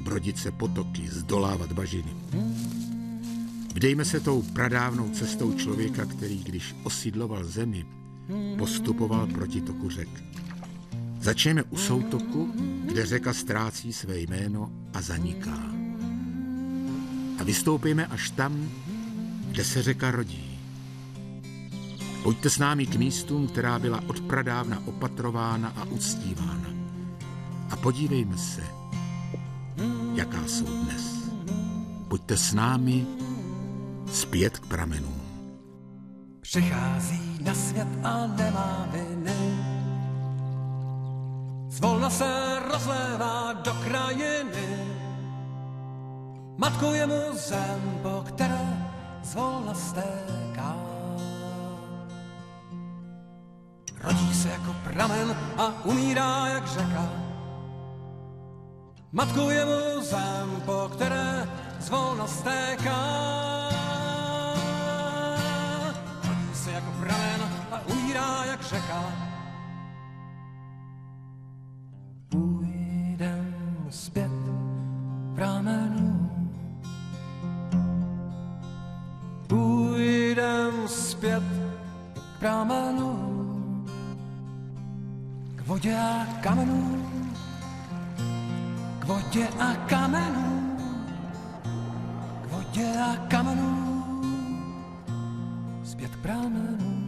brodit se potoky, zdolávat bažiny. Vdejme se tou pradávnou cestou člověka, který, když osídloval zemi, postupoval proti toku řek. Začneme u soutoku, kde řeka ztrácí své jméno a zaniká. A vystoupíme až tam, kde se řeka rodí. Pojďte s námi k místům, která byla od pradávna opatrována a uctívána. A podívejme se, jaká jsou dnes. Pojďte s námi zpět k pramenům. Přichází na svět a nemá viny. Zvolna se rozlévá do krajiny. Matkou je mu zem, po které zvolna stéká. Rodí se jako pramen a umírá jak řeka. Matkou je mu zem, po které zvolna stéká. Rodí se jako pramen a umírá jak řeka. Půjdem zpět pramenům. Půjdem zpět k pramenům, k vodě a kamenům, k vodě a kamenům, k vodě a kamenům, zpět k pramenům.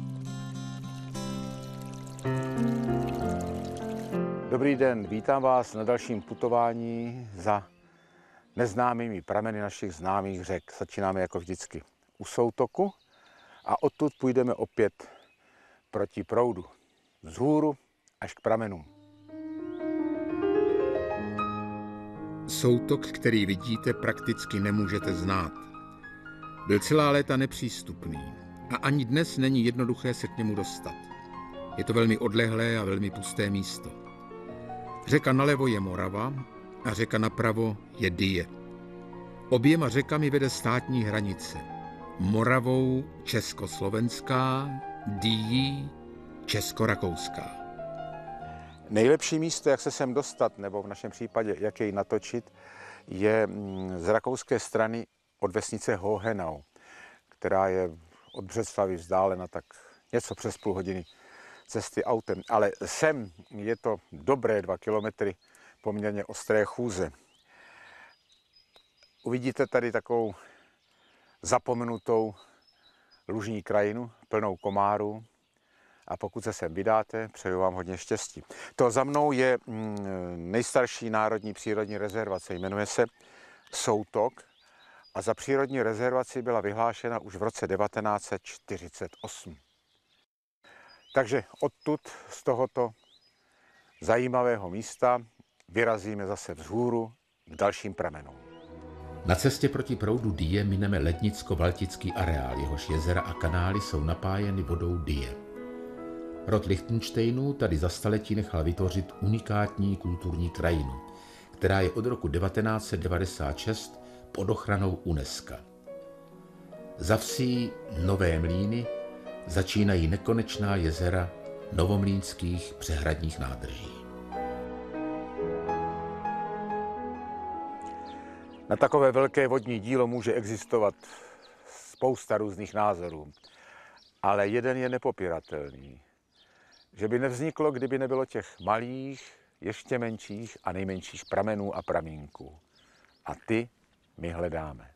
Dobrý den, vítám vás na dalším putování za neznámými prameny našich známých řek. Začínáme jako vždycky u soutoku a odtud půjdeme opět proti proudu, vzhůru až k pramenům. Soutok, který vidíte, prakticky nemůžete znát. Byl celá léta nepřístupný a ani dnes není jednoduché se k němu dostat. Je to velmi odlehlé a velmi pusté místo. Řeka nalevo je Morava a řeka napravo je Dyje. Oběma řekami vede státní hranice. Moravou československá, Dyjí česko-rakouská. Nejlepší místo, jak se sem dostat, nebo v našem případě, jak jej natočit, je z rakouské strany od vesnice Hohenau, která je od Břeclavi vzdálena tak něco přes půl hodiny cesty autem. Ale sem je to dobré 2 kilometry poměrně ostré chůze. Uvidíte tady takovou zapomenutou lužní krajinu, plnou komárů. A pokud se sem vydáte, přeju vám hodně štěstí. To za mnou je nejstarší národní přírodní rezervace, jmenuje se Soutok a za přírodní rezervaci byla vyhlášena už v roce 1948. Takže odtud, z tohoto zajímavého místa, vyrazíme zase vzhůru k dalším pramenům. Na cestě proti proudu Dyje mineme lednicko-baltický areál, jehož jezera a kanály jsou napájeny vodou Dyje. Rod Lichtenštejnů tady za staletí nechal vytvořit unikátní kulturní krajinu, která je od roku 1996 pod ochranou UNESCO. Za vsí Nové Mlýny začínají nekonečná jezera novomlýnských přehradních nádrží. Na takové velké vodní dílo může existovat spousta různých názorů, ale jeden je nepopiratelný. Že by nevzniklo, kdyby nebylo těch malých, ještě menších a nejmenších pramenů a pramínků. A ty my hledáme.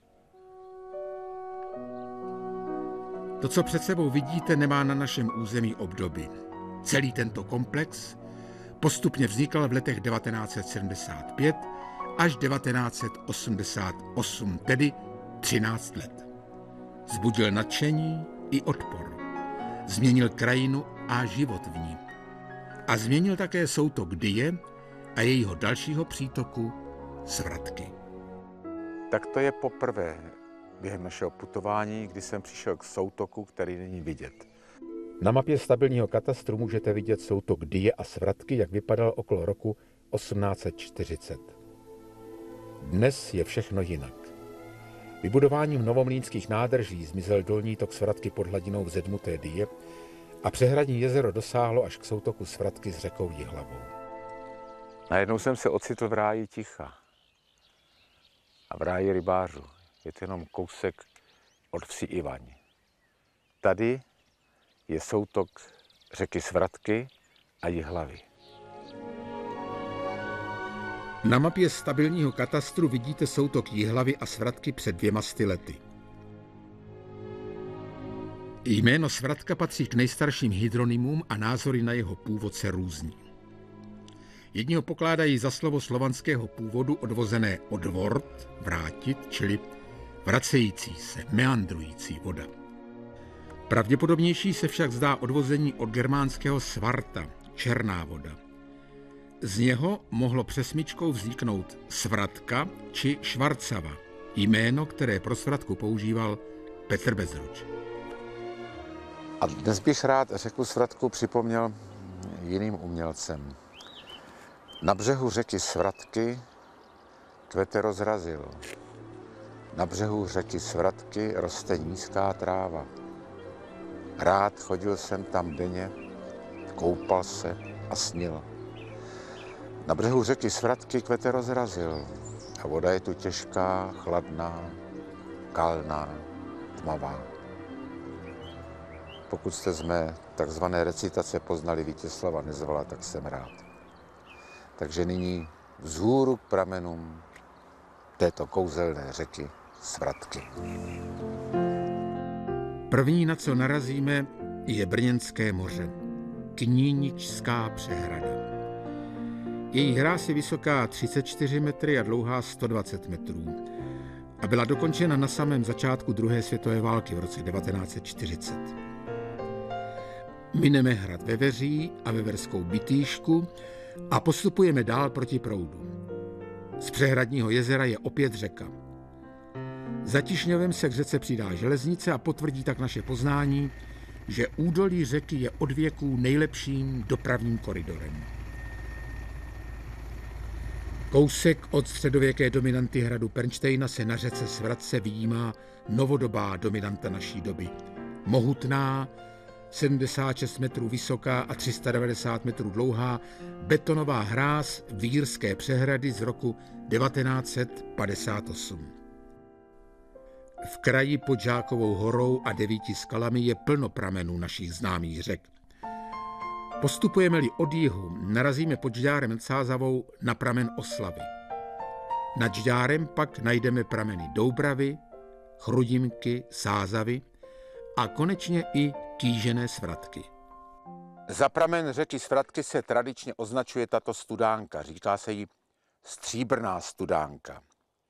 To, co před sebou vidíte, nemá na našem území obdoby. Celý tento komplex postupně vznikal v letech 1975 až 1988, tedy 13 let. Zbudil nadšení i odpor. Změnil krajinu a život v ní. A změnil také soutok Dyje a jejího dalšího přítoku Svratky. Tak to je poprvé během našeho putování, kdy jsem přišel k soutoku, který není vidět. Na mapě stabilního katastru můžete vidět soutok Dyje a Svratky, jak vypadal okolo roku 1840. Dnes je všechno jinak. Vybudováním novomlýnských nádrží zmizel dolní tok Svratky pod hladinou vzedmuté Dyje a přehradní jezero dosáhlo až k soutoku Svratky s řekou Jihlavou. Najednou jsem se ocitl v ráji ticha. A v ráji rybářů je to jenom kousek od vsi Ivaň. Tady je soutok řeky Svratky a Jihlavy. Na mapě stabilního katastru vidíte soutok Jihlavy a Svratky před 200 lety. Jméno Svratka patří k nejstarším hydronymům a názory na jeho původ se různí. Jedni ho pokládají za slovo slovanského původu odvozené od vort, vrátit, čili vracející se, meandrující voda. Pravděpodobnější se však zdá odvození od germánského svarta, černá voda. Z něho mohlo přesmyčkou vzniknout Svratka či Švarcava, jméno, které pro Svratku používal Petr Bezruč. A dnes bych rád řeku Svratku připomněl jiným umělcem. Na břehu řeky Svratky kvete rozrazil. Na břehu řeky Svratky roste nízká tráva. Rád chodil jsem tam denně, koupal se a snil. Na břehu řeky Svratky kvete rozrazil a voda je tu těžká, chladná, kalná, tmavá. Pokud jste z mé takzvané recitace poznali Vítězslava Nezvala, tak jsem rád. Takže nyní vzhůru k pramenům této kouzelné řeky Svratky. První, na co narazíme, je Brněnské moře, Kníničská přehrada. Její hráz je vysoká 34 metry a dlouhá 120 metrů a byla dokončena na samém začátku druhé světové války v roce 1940. Mineme hrad Veveří a Veverskou Bitýšku a postupujeme dál proti proudu. Z přehradního jezera je opět řeka. Za Tišňovem se k řece přidá železnice a potvrdí tak naše poznání, že údolí řeky je od věků nejlepším dopravním koridorem. Kousek od středověké dominanty hradu Pernštejna se na řece Svratce vyjímá novodobá dominanta naší doby. Mohutná, 76 metrů vysoká a 390 metrů dlouhá betonová hráz Vírské přehrady z roku 1958. V kraji pod Žákovou horou a 9 skalami je plno pramenů našich známých řek. Postupujeme-li od jihu, narazíme pod Žďárem nad Sázavou na pramen Oslavy. Nad Žďárem pak najdeme prameny Doubravy, Chrudimky, Sázavy a konečně i kýžené Svratky. Za pramen řeky Svratky se tradičně označuje tato studánka. Říká se jí Stříbrná studánka.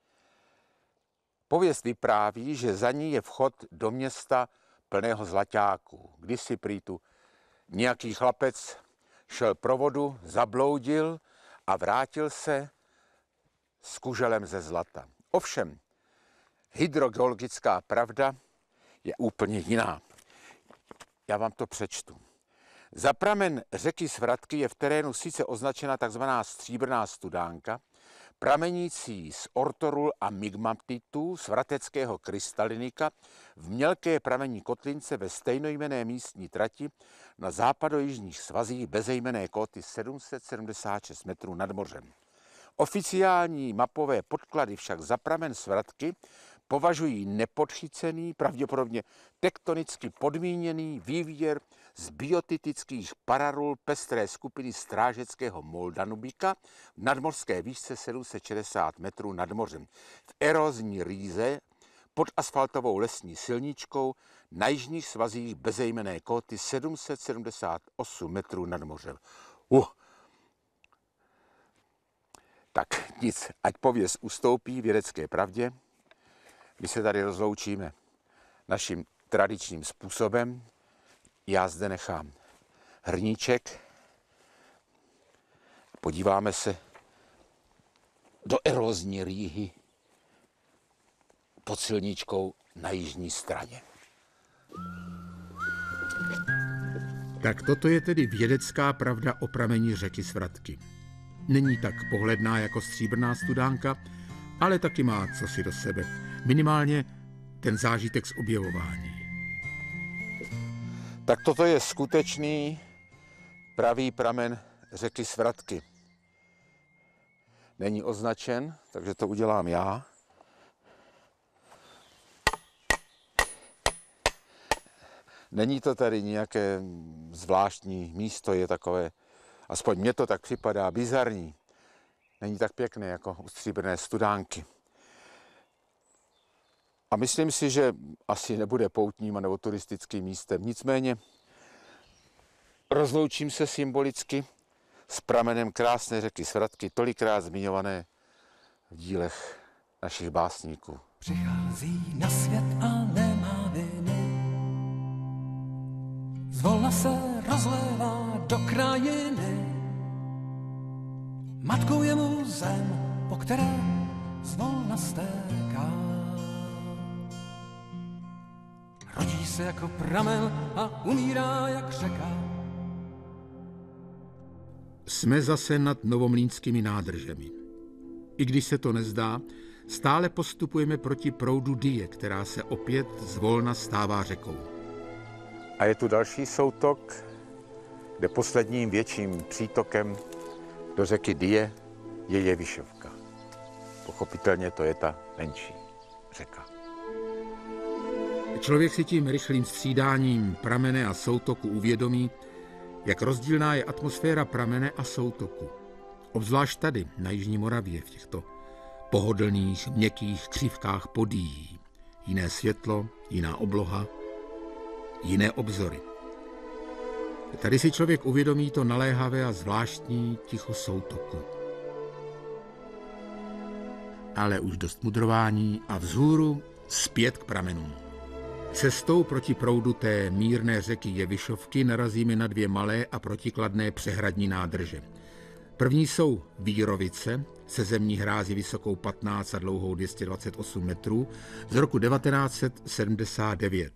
Pověst vypráví, že za ní je vchod do města plného zlaťáků. Kdysi prý tu nějaký chlapec šel pro vodu, zabloudil a vrátil se s kuželem ze zlata. Ovšem, hydrogeologická pravda je úplně jiná. Já vám to přečtu. Za pramen řeky Svratky je v terénu sice označena tzv. Stříbrná studánka, pramenící z ortorul a migmatitů svrateckého krystalinika v mělké pramení kotlince ve stejnojmenné místní trati na západojižních svazích bezejmenné kóty 776 metrů nad mořem. Oficiální mapové podklady však za pramen Svratky považují nepodchycený, pravděpodobně tektonicky podmíněný vývěr z biotitických pararul pestré skupiny strážeckého Moldanubika v nadmořské výšce 760 metrů nad mořem. V erózní rýze pod asfaltovou lesní silničkou na jižních svazích bezejmenné kóty 778 metrů nad mořem. Tak nic, ať pověst ustoupí vědecké pravdě. My se tady rozloučíme naším tradičním způsobem. Já zde nechám hrníček. Podíváme se do erózní rýhy pod silničkou na jižní straně. Tak toto je tedy vědecká pravda o prameni řeky Svratky. Není tak pohledná jako Stříbrná studánka, ale taky má cosi do sebe. Minimálně ten zážitek z objevování. Tak toto je skutečný pravý pramen řeky Svratky. Není označen, takže to udělám já. Není to tady nějaké zvláštní místo, je takové, aspoň mně to tak připadá, bizarní. Není tak pěkné jako u Stříbrné studánky. A myslím si, že asi nebude poutním nebo turistickým místem. Nicméně rozloučím se symbolicky s pramenem krásné řeky Svratky, tolikrát zmiňované v dílech našich básníků. Přichází na svět a nemá viny. Zvolna se rozlévá do krajiny. Matkou je mu zem, po které zvolna stéká. Rodí se jako pramen a umírá jak řeka. Jsme zase nad novomlýnskými nádržemi. I když se to nezdá, stále postupujeme proti proudu Dyje, která se opět zvolna stává řekou. A je tu další soutok, kde posledním větším přítokem do řeky Dyje je Jevišovka. Pochopitelně to je ta menší řeka. Člověk si tím rychlým střídáním pramene a soutoku uvědomí, jak rozdílná je atmosféra pramene a soutoku. Obzvlášť tady, na Jižní Moravě, v těchto pohodlných, měkkých křivkách Podyjí. Jiné světlo, jiná obloha, jiné obzory. Tady si člověk uvědomí to naléhavé a zvláštní ticho soutoku. Ale už dost mudrování a vzhůru zpět k pramenům. Cestou proti proudu té mírné řeky Jevišovky narazíme na dvě malé a protikladné přehradní nádrže. První jsou Vírovice se zemní hrází vysokou 15 a dlouhou 228 metrů z roku 1979.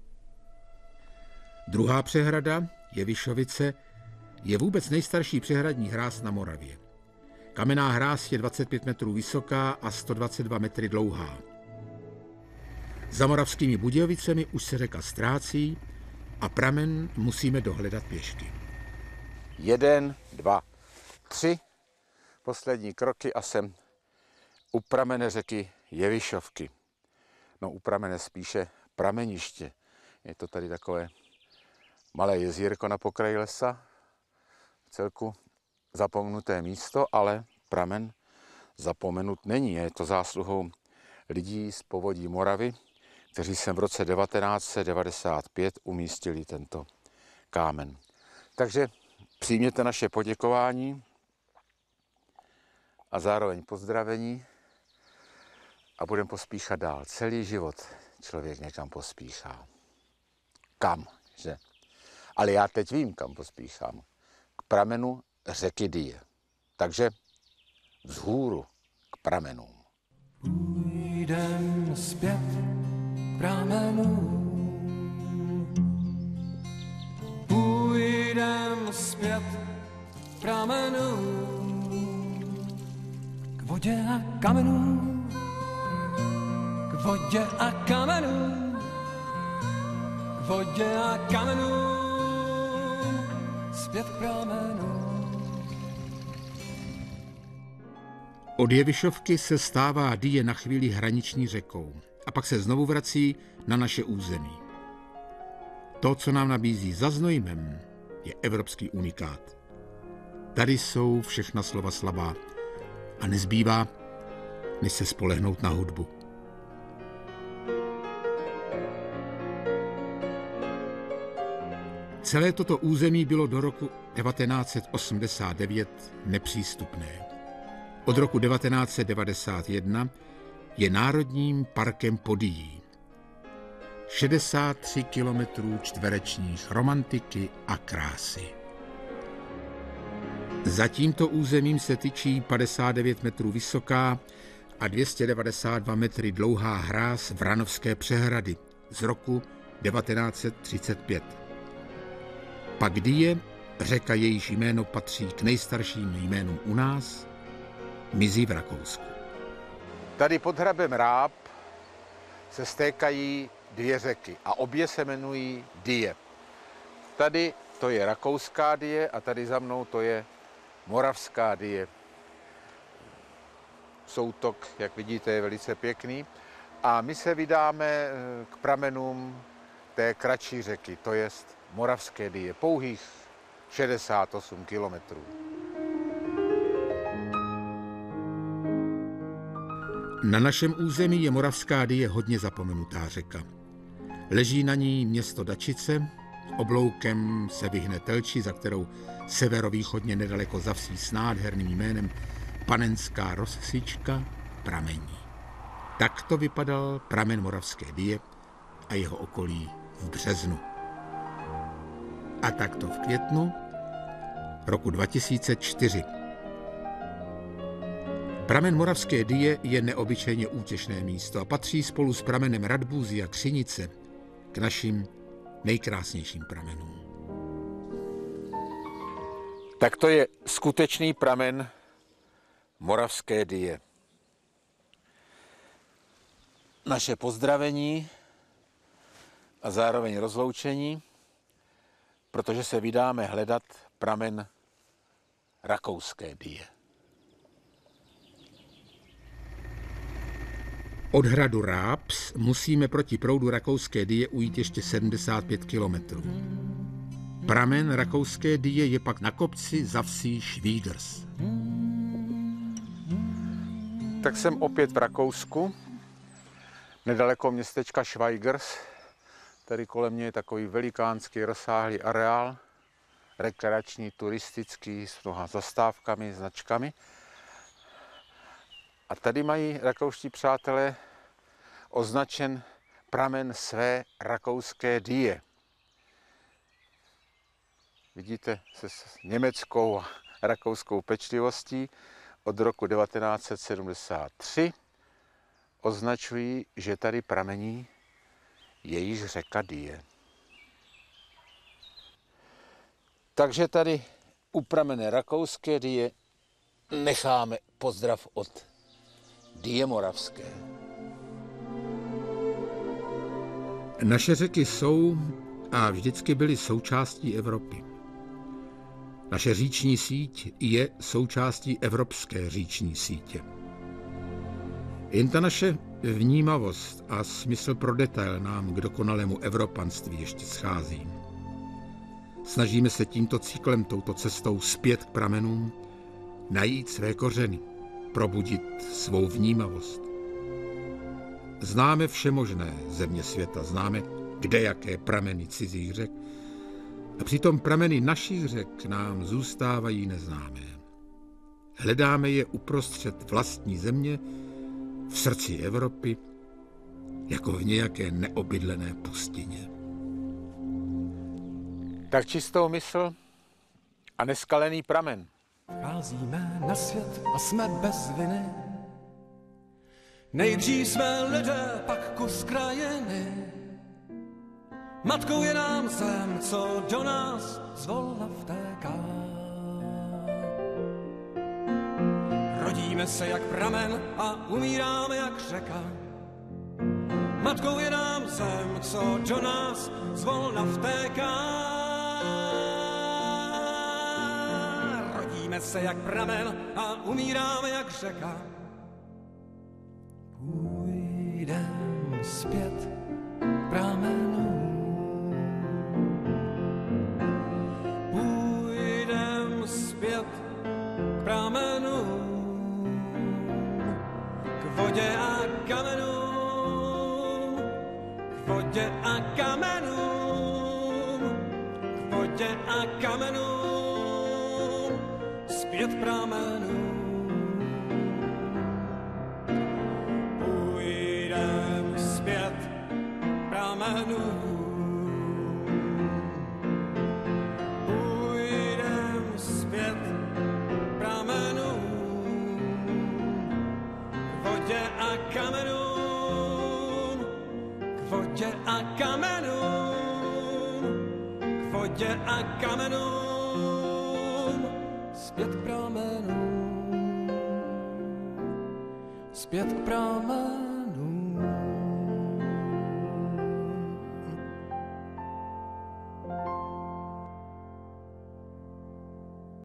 Druhá přehrada, Jevišovice, je vůbec nejstarší přehradní hráz na Moravě. Kamenná hráz je 25 metrů vysoká a 122 metry dlouhá. Za Moravskými Budějovicemi už se řeka ztrácí a pramen musíme dohledat pěšky. 1, 2, 3 poslední kroky a jsem u pramene řeky Jevišovky. No u pramene spíše prameniště. Je to tady takové malé jezírko na pokraji lesa. V celku zapomenuté místo, ale pramen zapomenut není. Je to zásluhou lidí z povodí Moravy, kteří sem v roce 1995 umístili tento kámen. Takže přijměte naše poděkování a zároveň pozdravení a budeme pospíchat dál. Celý život člověk někam pospíchá. Kam, že? Ale já teď vím, kam pospíchám. K pramenu řeky Dyje. Takže vzhůru k pramenům. Půjdem zpět k pramenům. Půjdem zpět k pramenům. K vodě a kamenům. K vodě a kamenům. K vodě a kamenům. Zpět k pramenům. Od Jevišovky se stává Dyje na chvíli hraniční řekou a pak se znovu vrací na naše území. To, co nám nabízí za Znojmem, je evropský unikát. Tady jsou všechna slova slabá a nezbývá, než se spolehnout na hudbu. Celé toto území bylo do roku 1989 nepřístupné. Od roku 1991 je Národním parkem Podyjí. 63 kilometrů čtverečních romantiky a krásy. Za tímto územím se tyčí 59 metrů vysoká a 292 metry dlouhá hráz Vranovské přehrady z roku 1935. Pak Dyje, řeka jejíž jméno patří k nejstarším jménům u nás, mizí v Rakousku. Tady pod hrabem Ráb se stékají dvě řeky a obě se jmenují Dyje. Tady to je rakouská Dyje a tady za mnou to je moravská Dyje. Soutok, jak vidíte, je velice pěkný. A my se vydáme k pramenům té kratší řeky, to jest Moravské Dyje, pouhých 68 kilometrů. Na našem území je Moravská Dyje hodně zapomenutá řeka. Leží na ní město Dačice, obloukem se vyhne Telči, za kterou severovýchodně nedaleko za vsí s nádherným jménem Panenská Rosička pramení. Takto vypadal pramen Moravské Dyje a jeho okolí v březnu. A takto v květnu roku 2004. Pramen Moravské Dyje je neobyčejně útěšné místo a patří spolu s pramenem Radbůzy a Křinice k našim nejkrásnějším pramenům. Tak to je skutečný pramen Moravské Dyje. Naše pozdravení a zároveň rozloučení, protože se vydáme hledat pramen Rakouské Dyje. Od hradu Rábs musíme proti proudu Rakouské Dyje ujít ještě 75 kilometrů. Pramen Rakouské Dyje je pak na kopci za vsí Švídrs. Tak jsem opět v Rakousku, nedaleko městečka Schweigers. Tady kolem mě je takový velikánský rozsáhlý areál, rekreační, turistický, s mnoha zastávkami, značkami. A tady mají rakouští přátelé označen pramen své Rakouské Dyje. Vidíte, se německou a rakouskou pečlivostí od roku 1973 označují, že tady pramení jejíž řeka Dyje. Takže tady u pramene Rakouské Dyje necháme pozdrav od Dyje Moravské. Naše řeky jsou a vždycky byly součástí Evropy. Naše říční síť je součástí evropské říční sítě. Jen ta naše vnímavost a smysl pro detail nám k dokonalému evropanství ještě schází. Snažíme se tímto cyklem, touto cestou zpět k pramenům, najít své kořeny, probudit svou vnímavost. Známe všemožné země světa, známe kdejaké prameny cizích řek, a přitom prameny našich řek nám zůstávají neznámé. Hledáme je uprostřed vlastní země, v srdci Evropy, jako v nějaké neobydlené pustině. Tak čistou mysl a neskalený pramen. Vcházíme na svět a jsme bez viny. Nejdřív jsme lidé, pak kus krajiny. Matkou je nám zem, co do nás zvolna vtéká. Rodíme se jak pramen a umíráme jak řeka. Matkou je nám zem, co do nás zvolna vtéká. Rodíme se jak pramen a umíráme jak řeka. Půjdem zpět k pramenu. Půjdem zpět k pramenu. K vodě a kamenům. K vodě a kamenům. K vodě a kamenům. Zpět k pramenu. Půjdem zpět k pramenu. Půjdem zpět k pramenu. K vodě a kamenům. K vodě a kamenům. K vodě a kamenům. Zpět k pramenu. Zpět k pramenu.